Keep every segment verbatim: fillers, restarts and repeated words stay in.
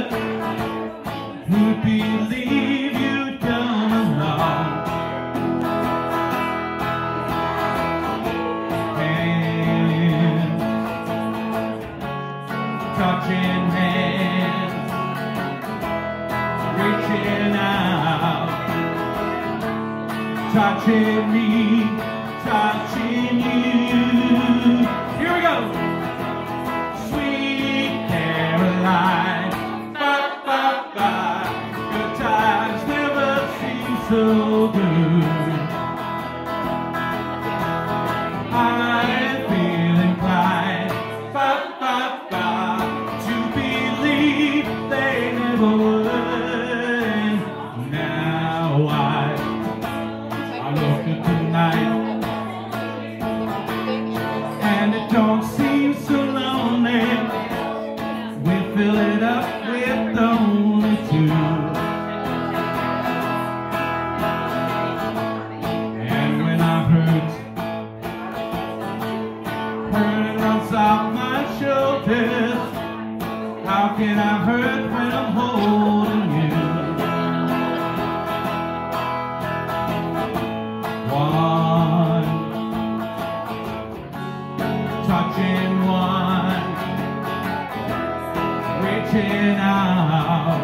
would. Who'd believe you'd come along? Hands, touching hands, reaching out, touching me, touching you. Here we go. Sweet Caroline, ba ba ba. Good times never seem so good. I'm feeling inclined, ba ba ba, to believe they never would. Now I, I look at the night, and it don't seem so lonely. We fill it up with only two. And when I hurt, hurt runs off my shoulders. How can I hurt when I'm holding you? One, touching one, reaching out,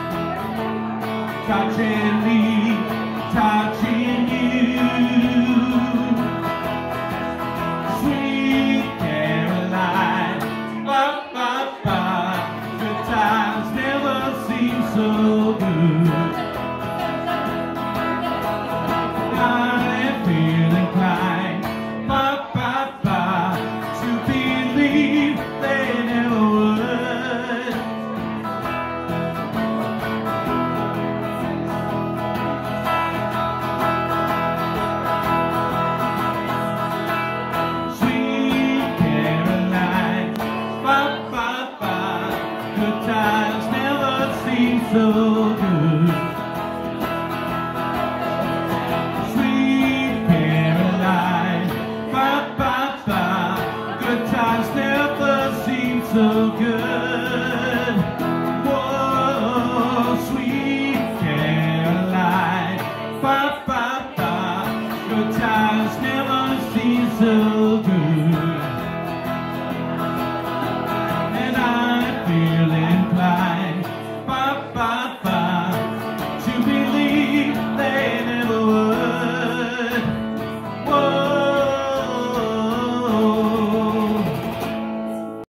touching me, touching you. Sweet Caroline, ba ba ba. Good times never seem so good. I feel inclined, ba ba ba, to believe they never would. Sweet Caroline, ba ba ba. Good times never seem so good. Sweet Caroline, ba ba ba. Good times never seem so good. Whoa, sweet Caroline, ba ba ba. Good times never seem so good. And I feel inclined.